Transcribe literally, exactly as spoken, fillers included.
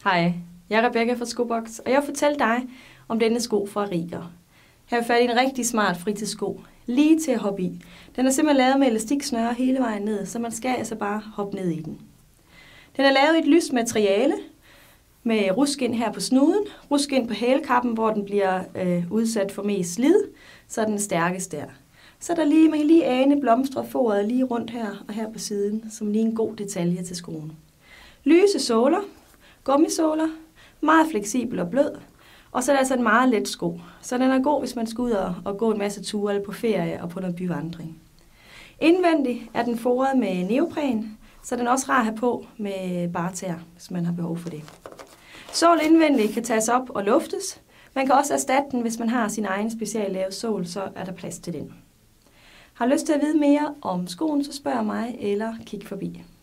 Hej, jeg er Rebecca fra Skobox, og jeg vil fortælle dig om denne sko fra Riger. Her er fat i en rigtig smart fritidssko, lige til at hoppe i. Den er simpelthen lavet med elastiksnøre hele vejen ned, så man skal altså bare hoppe ned i den. Den er lavet i et lyst materiale med ruskind her på snuden, ruskind på hælkappen, hvor den bliver øh, udsat for mest slid, så er den stærkest der. Så er der lige, man kan lige ane blomstreforet lige rundt her og her på siden, som lige en god detalje til skoen. Lyse såler, gummisåler, meget fleksibel og blød, og så er det altså en meget let sko. Så den er god, hvis man skal ud og, og gå en masse ture eller på ferie og på noget byvandring. Indvendigt er den foret med neopren, så den er også rar at have på med bare tæer, hvis man har behov for det. Sål indvendigt kan tages op og luftes. Man kan også erstatte den, hvis man har sin egen speciallavede sål, så er der plads til den. Har lyst til at vide mere om skoen, så spørg mig eller kig forbi.